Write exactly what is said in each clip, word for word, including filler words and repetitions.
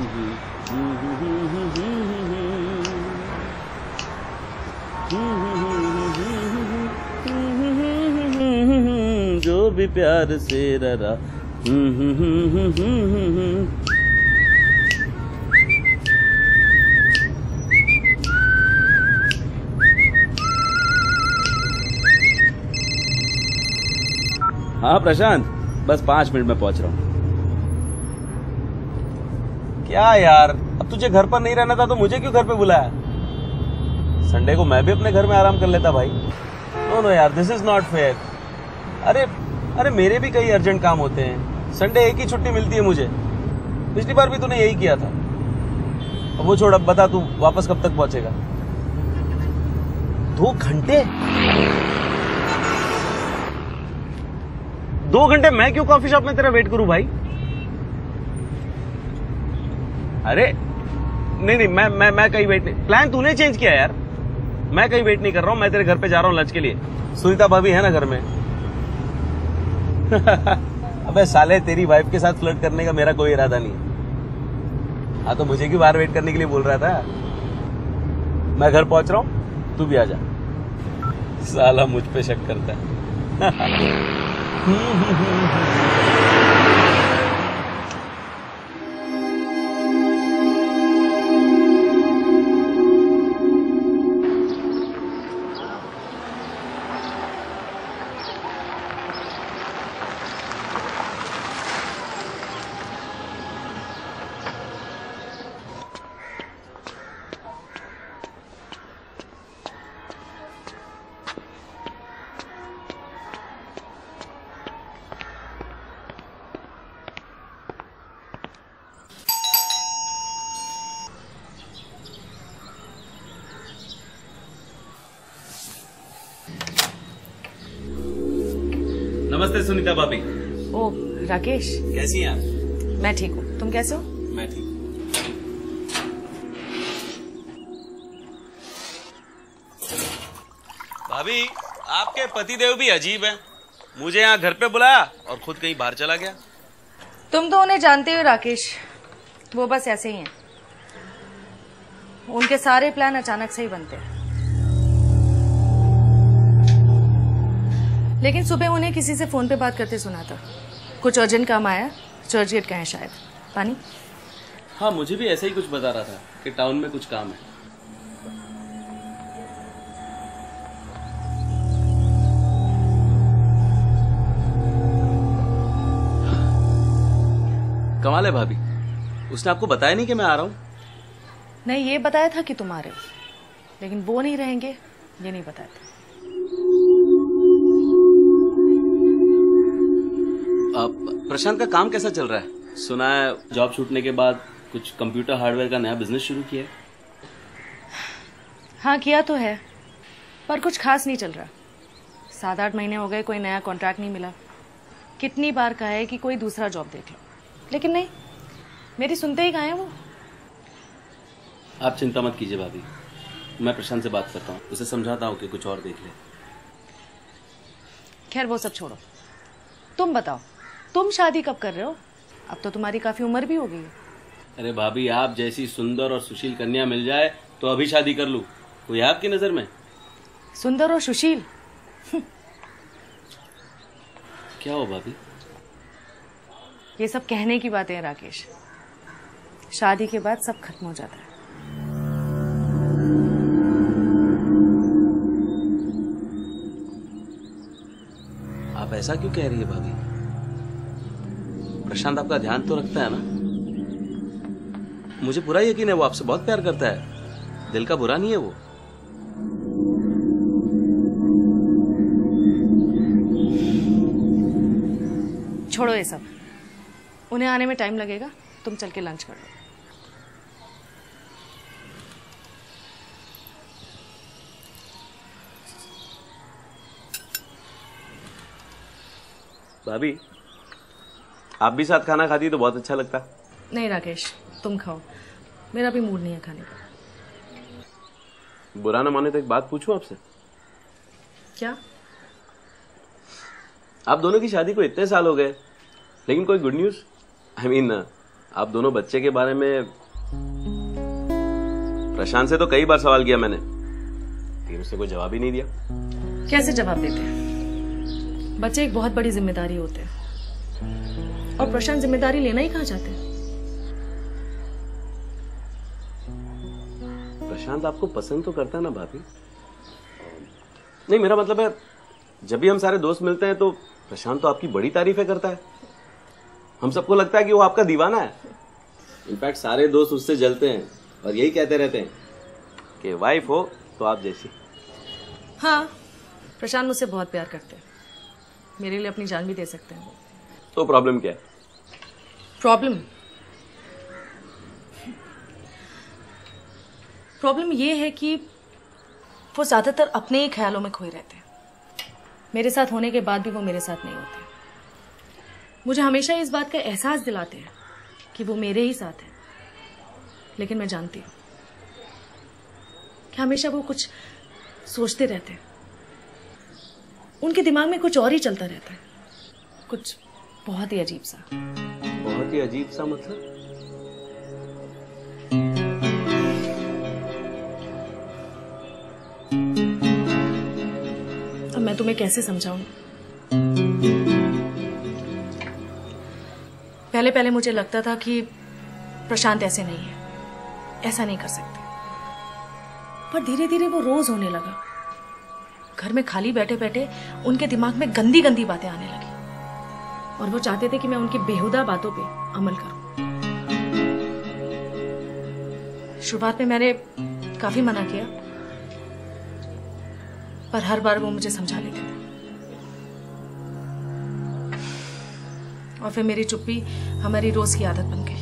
जो भी प्यार से ररा। हाँ प्रशांत, बस पांच मिनट में पहुंच रहा हूँ। क्या यार, अब तुझे घर पर नहीं रहना था तो मुझे क्यों घर पे बुलाया? संडे को मैं भी अपने घर में आराम कर लेता भाई। नो नो यार, दिस इज नॉट फेयर। अरे अरे मेरे भी कई अर्जेंट काम होते हैं। संडे एक ही छुट्टी मिलती है मुझे। पिछली बार भी तूने यही किया था। अब वो छोड़, अब बता तू वापस कब तक पहुंचेगा? दो घंटे दो घंटे मैं क्यों कॉफी शॉप में तेरा वेट करूं भाई? अरे नहीं नहीं, मैं मैं मैं कहीं वेट नहीं। प्लान तूने चेंज किया यार। मैं कहीं वेट नहीं कर रहा हूं। मैं तेरे घर पे जा रहा हूं लंच के लिए। सुनीता भाभी है ना घर में? अबे साले, तेरी वाइफ के साथ फ्लर्ट करने का मेरा कोई इरादा नहीं है। हाँ तो मुझे क्यों बाहर वेट करने के लिए बोल रहा था? मैं घर पहुंच रहा हूं, तू भी आ जा। साला मुझ पे शक करता है। नमस्ते सुनीता भाभी। ओ राकेश, कैसी हैं आप? मैं ठीक हूँ, तुम कैसे हो? मैं ठीक। भाभी, आपके पतिदेव भी अजीब हैं। मुझे यहाँ घर पे बुलाया और खुद कहीं बाहर चला गया। तुम तो उन्हें जानते हो राकेश, वो बस ऐसे ही हैं। उनके सारे प्लान अचानक से ही बनते हैं। लेकिन सुबह उन्हें किसी से फोन पे बात करते सुना था। कुछ अर्जेंट काम आया, चर्च गेट का है शायद। पानी? हाँ, मुझे भी ऐसा ही कुछ बता रहा था कि टाउन में कुछ काम है। कमाल है भाभी, उसने आपको बताया नहीं कि मैं आ रहा हूँ? नहीं, ये बताया था कि तुम आ रहे हो, लेकिन वो नहीं रहेंगे ये नहीं बताया था। प्रशांत का काम कैसा चल रहा है? सुना है जॉब छूटने के बाद कुछ कंप्यूटर हार्डवेयर का नया बिजनेस शुरू किया है। हाँ किया तो है, पर कुछ खास नहीं चल रहा। सात आठ महीने हो गए, कोई नया कॉन्ट्रैक्ट नहीं मिला। कितनी बार कहा है कि कोई दूसरा जॉब देख लो, लेकिन नहीं, मेरी सुनते ही कहाँ है वो। आप चिंता मत कीजिए भाभी, मैं प्रशांत से बात करता हूँ, उसे समझाता हूँ कि कुछ और देख ले। खैर वो सब छोड़ो, तुम बताओ, तुम शादी कब कर रहे हो? अब तो तुम्हारी काफी उम्र भी हो गई है। अरे भाभी, आप जैसी सुंदर और सुशील कन्या मिल जाए तो अभी शादी कर लूं। कोई है आपकी नजर में? सुंदर और सुशील? क्या हो भाभी? ये सब कहने की बातें हैं राकेश, शादी के बाद सब खत्म हो जाता है। आप ऐसा क्यों कह रही है भाभी? प्रशांत आपका ध्यान तो रखता है ना? मुझे पूरा यकीन है वो आपसे बहुत प्यार करता है, दिल का बुरा नहीं है वो। छोड़ो ये सब, उन्हें आने में टाइम लगेगा, तुम चल के लंच कर लो। भाभी, आप भी साथ खाना खाती तो बहुत अच्छा लगता। नहीं राकेश, तुम खाओ, मेरा भी मूड नहीं है खाने का। बुरा ना माने तो एक बात पूछूं आपसे? क्या? आप दोनों की शादी को इतने साल हो गए, लेकिन कोई गुड न्यूज? आई मीन, आप दोनों बच्चे के बारे में प्रशांत से तो कई बार सवाल किया मैंने, लेकिन उसने कोई जवाब ही नहीं दिया। कैसे जवाब देते हैं? बच्चे एक बहुत बड़ी जिम्मेदारी होते हैं, और प्रशांत जिम्मेदारी लेना ही कहाँ चाहते हैं। प्रशांत आपको पसंद तो करता है ना भाभी? नहीं, मेरा मतलब है जब भी हम सारे दोस्त मिलते हैं तो प्रशांत तो आपकी बड़ी तारीफें करता है। हम सबको लगता है कि वो आपका दीवाना है। इनफैक्ट सारे दोस्त उससे जलते हैं और यही कहते रहते हैं कि वाइफ हो तो आप जैसी। हाँ, प्रशांत मुझसे बहुत प्यार करते हैं, मेरे लिए अपनी जान भी दे सकते हैं। तो प्रॉब्लम क्या है? प्रॉब्लम प्रॉब्लम ये है कि वो ज्यादातर अपने ही ख्यालों में खोए रहते हैं। मेरे साथ होने के बाद भी वो मेरे साथ नहीं होते। मुझे हमेशा इस बात का एहसास दिलाते हैं कि वो मेरे ही साथ है, लेकिन मैं जानती हूँ कि हमेशा वो कुछ सोचते रहते हैं। उनके दिमाग में कुछ और ही चलता रहता है, कुछ बहुत ही अजीब सा। बहुत ही अजीब सा मतलब? अब मैं तुम्हें कैसे समझाऊं? पहले पहले मुझे लगता था कि प्रशांत ऐसे नहीं है, ऐसा नहीं कर सकते, पर धीरे धीरे वो रोज होने लगा। घर में खाली बैठे बैठे उनके दिमाग में गंदी गंदी बातें आने लगी, और वो चाहते थे कि मैं उनकी बेहुदा बातों पे अमल करूं। शुरुआत में मैंने काफी मना किया, पर हर बार वो मुझे समझा लेते थे, और फिर मेरी चुप्पी हमारी रोज की आदत बन गई।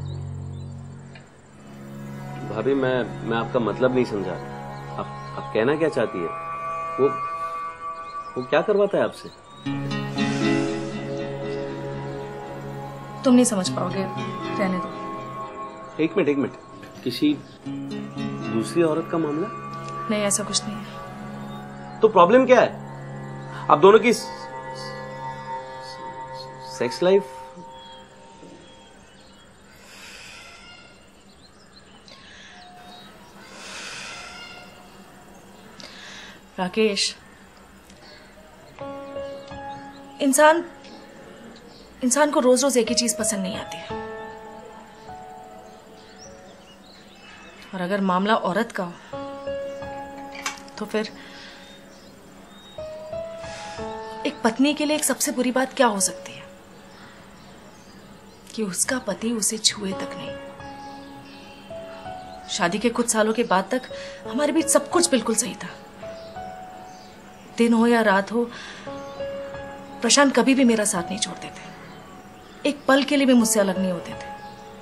भाभी, मैं मैं आपका मतलब नहीं समझा। आप आप कहना क्या चाहती है? वो वो क्या करवाता है आपसे? तुम नहीं समझ पाओगे, रहने दो। एक मिनट एक मिनट किसी दूसरी औरत का मामला? नहीं, ऐसा कुछ नहीं है। तो प्रॉब्लम क्या है? आप दोनों की सेक्स लाइफ? राकेश, इंसान इंसान को रोज रोज एक ही चीज पसंद नहीं आती है, और अगर मामला औरत का हो तो फिर एक पत्नी के लिए एक सबसे बुरी बात क्या हो सकती है कि उसका पति उसे छुए तक नहीं। शादी के कुछ सालों के बाद तक हमारे बीच सब कुछ बिल्कुल सही था। दिन हो या रात हो, प्रशांत कभी भी मेरा साथ नहीं छोड़ते थे, एक पल के लिए भी मुझसे अलग नहीं होते थे।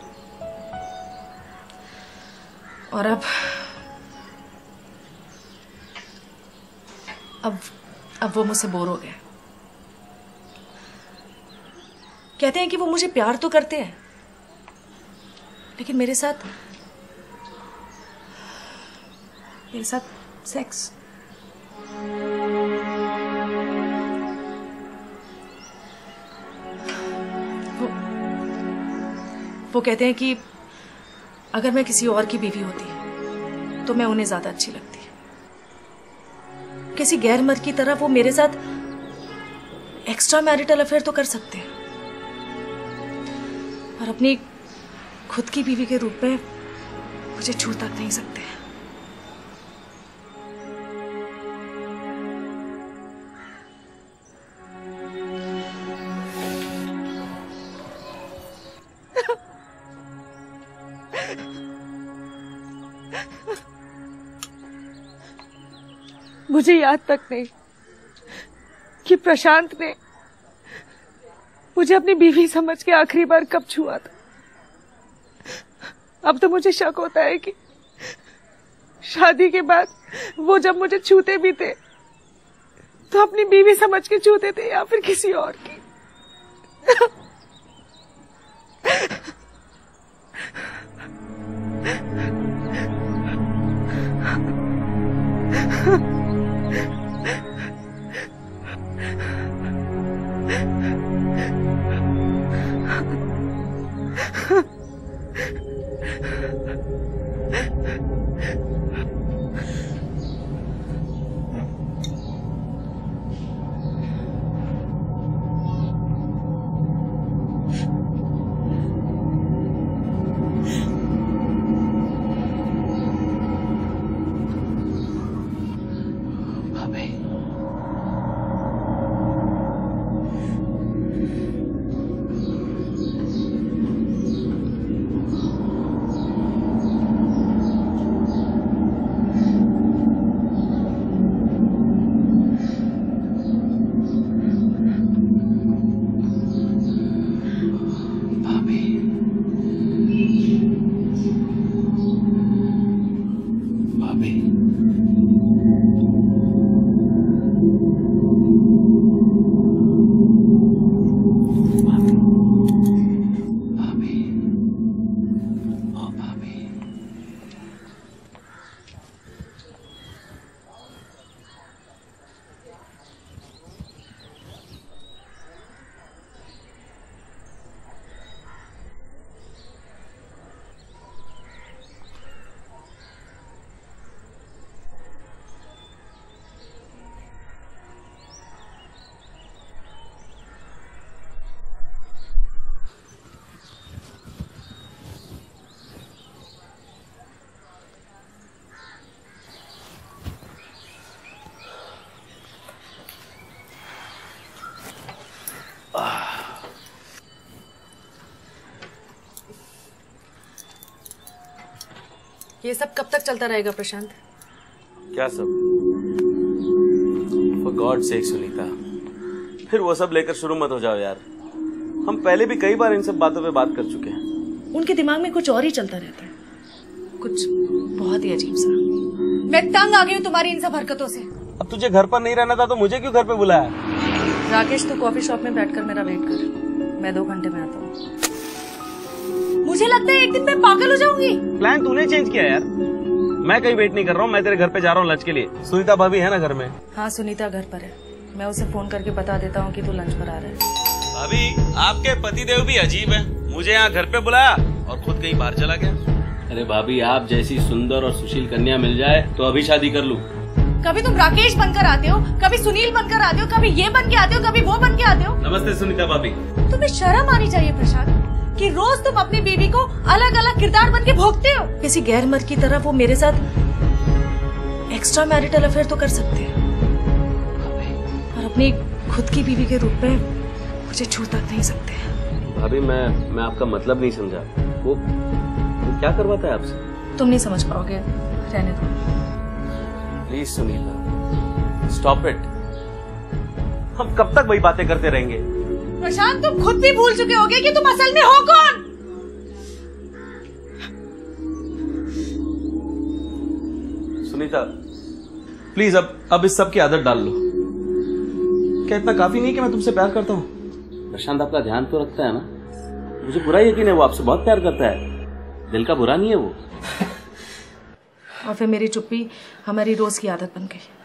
और अब अब अब वो मुझसे बोर हो गए। कहते हैं कि वो मुझे प्यार तो करते हैं, लेकिन मेरे साथ मेरे साथ सेक्स। वो वो कहते हैं कि अगर मैं किसी और की बीवी होती तो मैं उन्हें ज्यादा अच्छी लगती। किसी गैर मर्द की तरह वो मेरे साथ एक्स्ट्रा मैरिटल अफेयर तो कर सकते हैं, और अपनी खुद की बीवी के रूप में मुझे छू तक नहीं सकते। मुझे याद तक नहीं कि प्रशांत ने मुझे अपनी बीवी समझ के आखिरी बार कब छुआ था। अब तो मुझे शक होता है कि शादी के बाद वो जब मुझे छूते भी थे तो अपनी बीवी समझ के छूते थे या फिर किसी और की। ये सब कब तक चलता रहेगा प्रशांत? क्या सब? फॉर गॉड सेक सुनीता, फिर वो सब लेकर शुरू मत हो जाओ यार। हम पहले भी कई बार इन सब बातों पे बात कर चुके हैं। उनके दिमाग में कुछ और ही चलता रहता है, कुछ बहुत ही अजीब सा। मैं तंग आ गई हूँ तुम्हारी इन सब हरकतों से। अब तुझे घर पर नहीं रहना था तो मुझे क्यों घर पे बुलाया? राकेश, तू कॉफी शॉप में बैठकर मेरा वेट कर, मैं दो घंटे में आता हूँ। मुझे लगता है एक दिन मैं पागल हो जाऊंगी। प्लान तूने चेंज किया यार। मैं कहीं वेट नहीं कर रहा हूँ, मैं तेरे घर पे जा रहा हूँ लंच के लिए। सुनीता भाभी है ना घर में? हाँ, सुनीता घर पर है। मैं उसे फोन करके बता देता हूँ कि तू लंच पर आ रहा है। भाभी, आपके पतिदेव भी अजीब है, मुझे यहाँ घर पे बुलाया और खुद कहीं बाहर चला गया। अरे भाभी, आप जैसी सुंदर और सुशील कन्या मिल जाए तो अभी शादी कर लूं। कभी तुम राकेश बनकर आते हो, कभी सुनील बनकर आते हो, कभी ये बन के आते हो, कभी वो बन के आते हो। नमस्ते सुनीता भाभी। तुम्हें शर्म आनी चाहिए प्रशांत कि रोज तुम अपनी बीवी को अलग अलग किरदार बन के भोगते हो। किसी गैर मर्द की तरह वो मेरे साथ एक्स्ट्रा मैरिटल अफेयर तो कर सकते हैं, और अपनी खुद की बीवी के रूप में मुझे छू तक नहीं सकते। भाभी, मैं मैं आपका मतलब नहीं समझा। वो, वो क्या करवाता है आपसे? तुम नहीं समझ पाओगे, रहने दो। Please Sunita, stop it. हम कब तक वही बातें करते रहेंगे? प्रशांत, तुम खुद भी भूल चुके होगे कि तुम असल में हो कौन। सुनीता प्लीज, अब अब इस सब की आदत डाल लो। क्या इतना काफी नहीं कि मैं तुमसे प्यार करता हूँ? प्रशांत आपका ध्यान तो रखता है ना। मुझे पूरा यकीन है वो आपसे बहुत प्यार करता है, दिल का बुरा नहीं है वो। और फिर मेरी चुप्पी हमारी रोज की आदत बन गई।